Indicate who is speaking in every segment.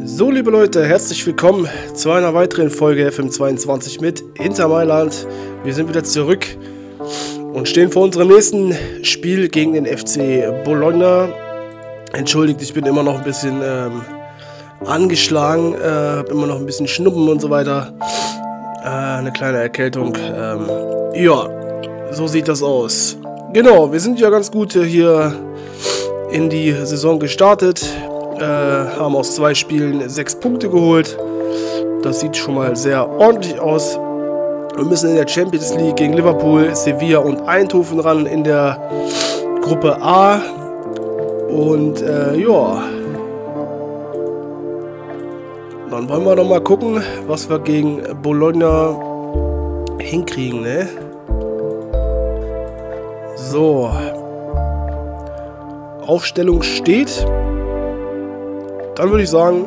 Speaker 1: So, liebe Leute, herzlich willkommen zu einer weiteren Folge FM22 mit Inter Mailand. Wir sind wieder zurück und stehen vor unserem nächsten Spiel gegen den FC Bologna. Entschuldigt, ich bin immer noch ein bisschen angeschlagen, habe immer noch ein bisschen Schnuppen und so weiter. Eine kleine Erkältung. Ja, so sieht das aus. Genau, wir sind ja ganz gut hier in die Saison gestartet. Haben aus 2 Spielen 6 Punkte geholt. Das sieht schon mal sehr ordentlich aus. Wir müssen in der Champions League gegen Liverpool, Sevilla und Eindhoven ran in der Gruppe A. Und ja, dann wollen wir doch mal gucken, was wir gegen Bologna hinkriegen, ne? So, Aufstellung steht. Dann würde ich sagen,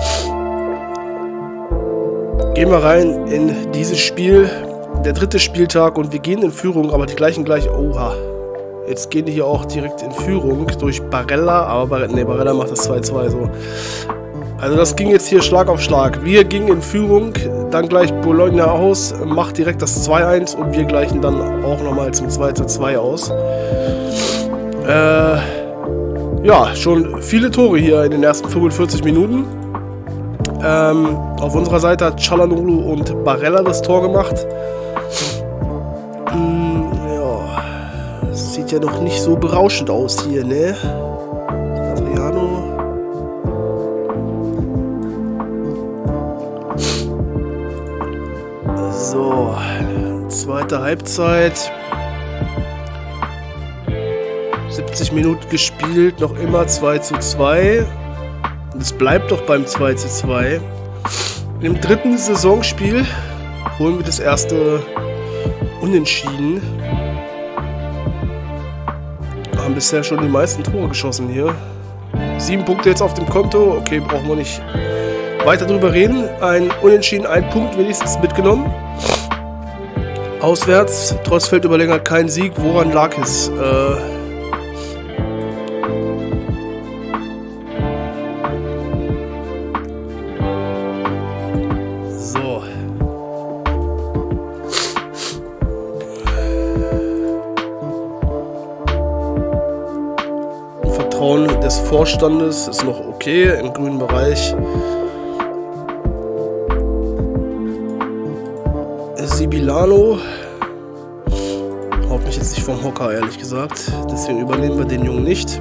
Speaker 1: gehen wir rein in dieses Spiel, der 3. Spieltag, und wir gehen in Führung, aber die gleichen gleich, oha, jetzt gehen die hier auch direkt in Führung durch Barella, aber Barella macht das 2-2 so. Also das ging jetzt hier Schlag auf Schlag. Wir gingen in Führung, dann gleicht Bologna aus, macht direkt das 2-1 und wir gleichen dann auch nochmal zum 2-2 aus. Ja, schon viele Tore hier in den ersten 45 Minuten. Auf unserer Seite hat Çalhanoğlu und Barella das Tor gemacht. Ja, sieht ja noch nicht so berauschend aus hier, ne? Adriano. So, zweite Halbzeit. 70 Minuten gespielt, noch immer 2:2. Und es bleibt doch beim 2:2. Im 3. Saisonspiel holen wir das erste Unentschieden. Wir haben bisher schon die meisten Tore geschossen hier. 7 Punkte jetzt auf dem Konto. Okay, brauchen wir nicht weiter drüber reden. Ein Unentschieden, 1 Punkt wenigstens mitgenommen. Auswärts, trotz Feldüberlängerung kein Sieg. Woran lag es? Des Vorstandes ist noch okay im grünen Bereich. Sibilano haut mich jetzt nicht vom Hocker, ehrlich gesagt. Deswegen übernehmen wir den Jungen nicht.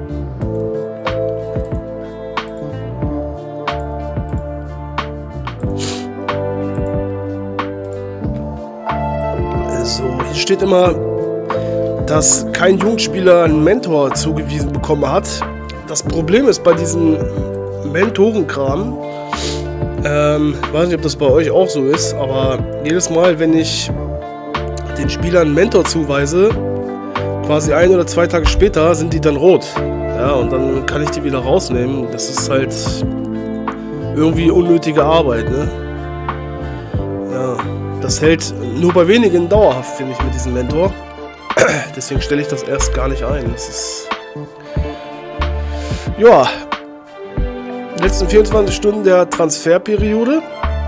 Speaker 1: So, hier steht immer, dass kein Jugendspieler einen Mentor zugewiesen bekommen hat. Das Problem ist bei diesem Mentorenkram, weiß nicht, ob das bei euch auch so ist, aber jedes Mal, wenn ich den Spielern einen Mentor zuweise, quasi 1 oder 2 Tage später sind die dann rot. Ja, und dann kann ich die wieder rausnehmen. Das ist halt irgendwie unnötige Arbeit, ne? Ja, das hält nur bei wenigen dauerhaft, finde ich, mit diesem Mentor. Deswegen stelle ich das erst gar nicht ein. Das ist, ja, die letzten 24 Stunden der Transferperiode.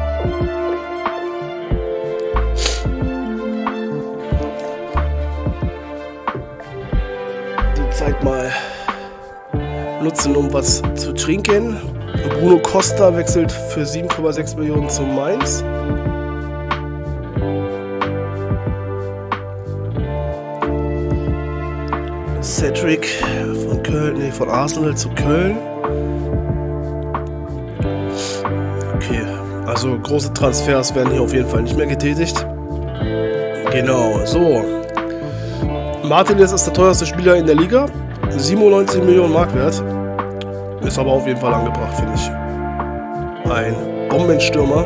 Speaker 1: Die Zeit mal nutzen, um was zu trinken. Bruno Costa wechselt für 7,6 Millionen zu Mainz. Cedric von Köln, nee, von Arsenal zu Köln. Okay, also große Transfers werden hier auf jeden Fall nicht mehr getätigt. Genau, so. Martinez ist der teuerste Spieler in der Liga. 97 Millionen Mark wert. Ist aber auf jeden Fall angebracht, finde ich. Ein Bombenstürmer.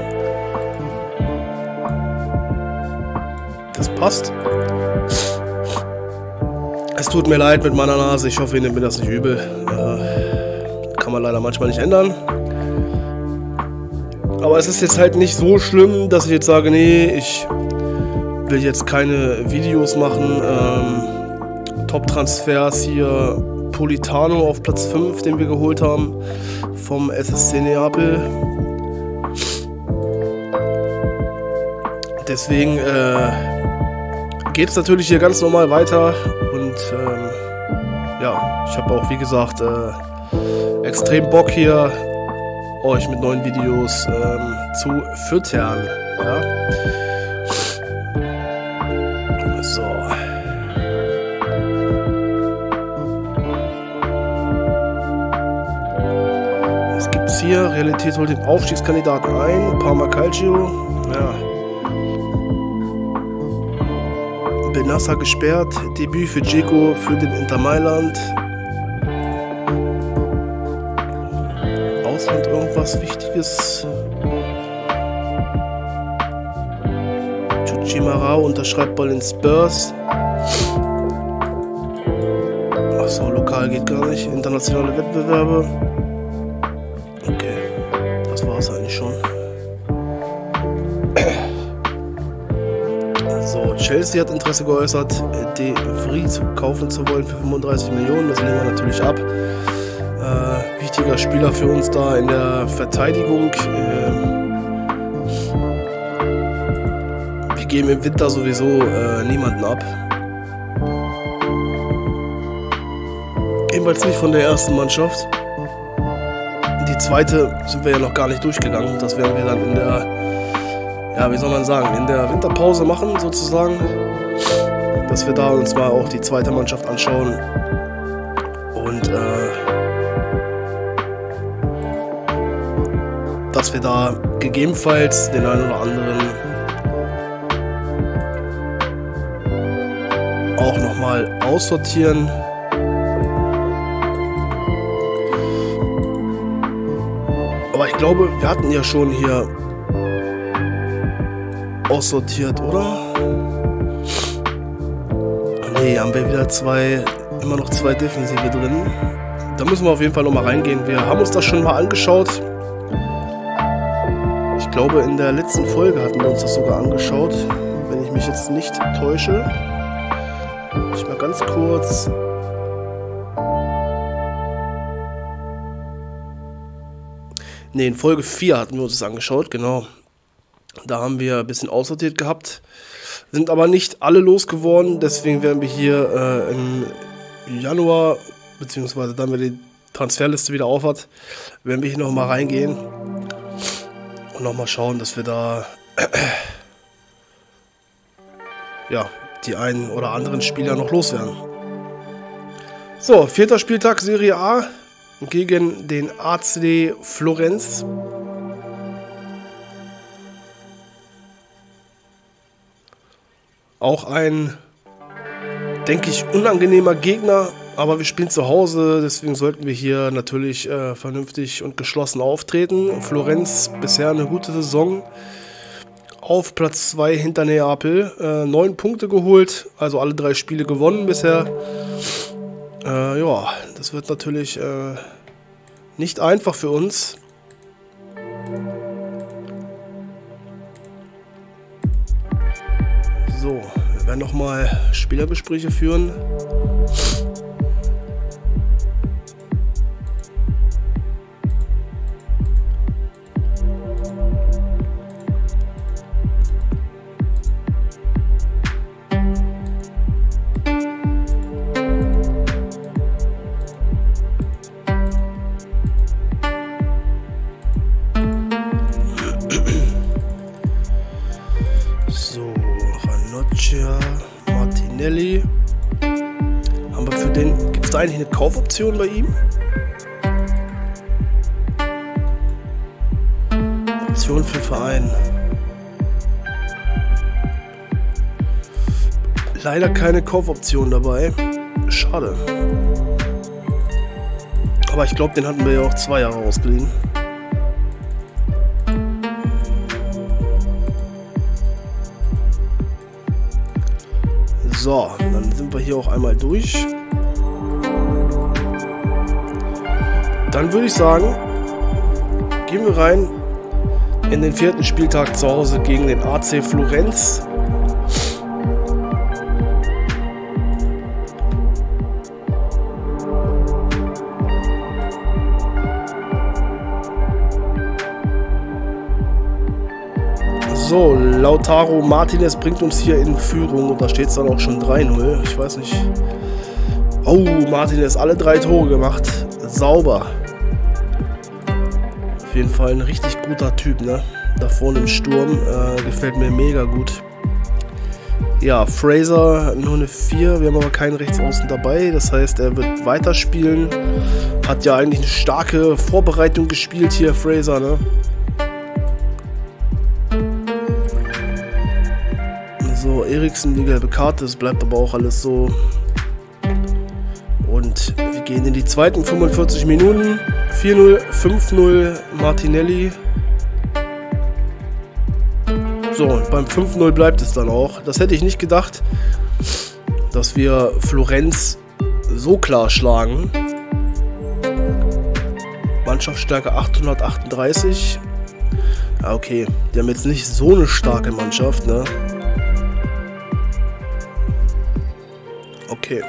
Speaker 1: Das passt. Es tut mir leid mit meiner Nase, ich hoffe, ihr nehmt mir das nicht übel. Kann man leider manchmal nicht ändern. Aber es ist jetzt halt nicht so schlimm, dass ich jetzt sage, nee, ich will jetzt keine Videos machen. Top-Transfers hier Politano auf Platz 5, den wir geholt haben vom SSC Neapel. Deswegen geht es natürlich hier ganz normal weiter und ja, ich habe auch wie gesagt extrem Bock hier euch mit neuen Videos zu füttern. Ja? So. Was gibt's hier? Realität holt den Aufstiegskandidaten ein. Parma Calcio. Ja. Benassa gesperrt. Debüt für Dzeko für den Inter Mailand. Ausland irgendwas Wichtiges. Chuchimarao unterschreibt bei den Spurs. Achso, lokal geht gar nicht. Internationale Wettbewerbe. Okay, das war es eigentlich schon. So, Chelsea hat Interesse geäußert, De Vries kaufen zu wollen für 35 Millionen. Das lehnen wir natürlich ab. Wichtiger Spieler für uns da in der Verteidigung. Wir geben im Winter sowieso niemanden ab. Ebenfalls nicht von der ersten Mannschaft. Die zweite sind wir ja noch gar nicht durchgegangen. Das werden wir dann in der, ja, wie soll man sagen, in der Winterpause machen sozusagen. Dass wir da uns mal auch die zweite Mannschaft anschauen. Und dass wir da gegebenenfalls den einen oder anderen auch nochmal aussortieren. Aber ich glaube, wir hatten ja schon hier aussortiert, oder? Nee, haben wir wieder immer noch zwei Defensive drin. Da müssen wir auf jeden Fall nochmal reingehen. Wir haben uns das schon mal angeschaut. Ich glaube, in der letzten Folge hatten wir uns das sogar angeschaut, wenn ich mich jetzt nicht täusche. Ich mal ganz kurz. Ne, in Folge 4 hatten wir uns das angeschaut, genau. Da haben wir ein bisschen aussortiert gehabt, sind aber nicht alle losgeworden. Deswegen werden wir hier im Januar, beziehungsweise dann, wenn die Transferliste wieder auf hat, werden wir hier nochmal reingehen. Und nochmal schauen, dass wir da ja, die einen oder anderen Spieler noch loswerden. So, 4. Spieltag Serie A gegen den AC Florenz. Auch ein, denke ich, unangenehmer Gegner. Aber wir spielen zu Hause, deswegen sollten wir hier natürlich vernünftig und geschlossen auftreten. Florenz bisher eine gute Saison. Auf Platz 2 hinter Neapel. 9 Punkte geholt, also alle 3 Spiele gewonnen bisher. Ja, das wird natürlich nicht einfach für uns. So, wir werden nochmal Spielergespräche führen. Martinelli. Haben wir für den. Gibt es da eigentlich eine Kaufoption bei ihm? Option für Verein. Leider keine Kaufoption dabei. Schade. Aber ich glaube, den hatten wir ja auch 2 Jahre ausgeliehen. So, dann sind wir hier auch einmal durch. Dann würde ich sagen, gehen wir rein in den 4. Spieltag zu Hause gegen den AC Florenz. So, Lautaro Martinez bringt uns hier in Führung und da steht es dann auch schon 3-0. Ich weiß nicht. Oh, Martinez, alle 3 Tore gemacht. Sauber. Auf jeden Fall ein richtig guter Typ, ne? Da vorne im Sturm. Gefällt mir mega gut. Ja, Fraser nur eine 4. Wir haben aber keinen Rechtsaußen dabei. Das heißt, er wird weiterspielen. Hat ja eigentlich eine starke Vorbereitung gespielt hier, Fraser, ne? So, Eriksen, die gelbe Karte. Das bleibt aber auch alles so. Und wir gehen in die zweiten 45 Minuten. 4-0, 5-0 Martinelli. So, und beim 5-0 bleibt es dann auch. Das hätte ich nicht gedacht, dass wir Florenz so klar schlagen. Mannschaftsstärke 838. Ja, okay, die haben jetzt nicht so eine starke Mannschaft, ne? Okay.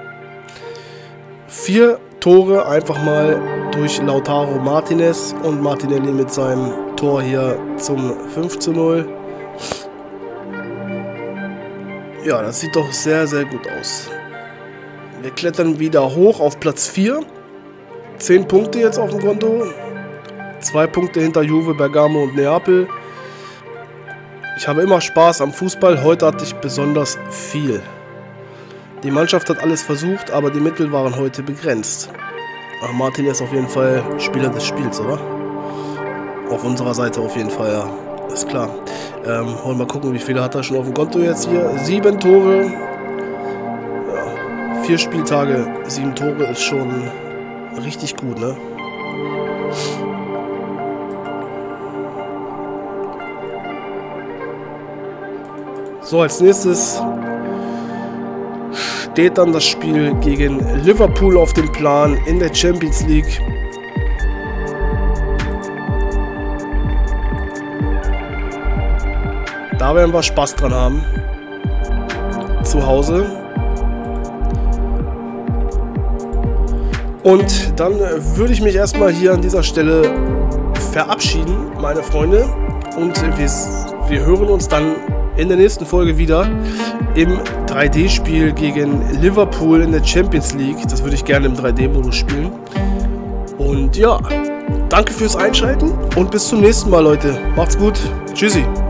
Speaker 1: 4 Tore einfach mal durch Lautaro Martinez und Martinelli mit seinem Tor hier zum 5-0. Ja, das sieht doch sehr, sehr gut aus. Wir klettern wieder hoch auf Platz 4. 10 Punkte jetzt auf dem Konto. 2 Punkte hinter Juve, Bergamo und Neapel. Ich habe immer Spaß am Fußball. Heute hatte ich besonders viel. Die Mannschaft hat alles versucht, aber die Mittel waren heute begrenzt. Ach, Martin ist auf jeden Fall Spieler des Spiels, oder? Auf unserer Seite auf jeden Fall, ja. Ist klar. Wollen wir mal gucken, wie viele hat er schon auf dem Konto jetzt hier. 7 Tore. Ja, 4 Spieltage, 7 Tore ist schon richtig gut, ne? So, als nächstes steht dann das Spiel gegen Liverpool auf dem Plan in der Champions League. Da werden wir Spaß dran haben. Zu Hause. Und dann würde ich mich erstmal hier an dieser Stelle verabschieden, meine Freunde. Und wir hören uns dann in der nächsten Folge wieder im 3D-Spiel gegen Liverpool in der Champions League. Das würde ich gerne im 3D-Modus spielen. Und ja, danke fürs Einschalten und bis zum nächsten Mal, Leute. Macht's gut. Tschüssi.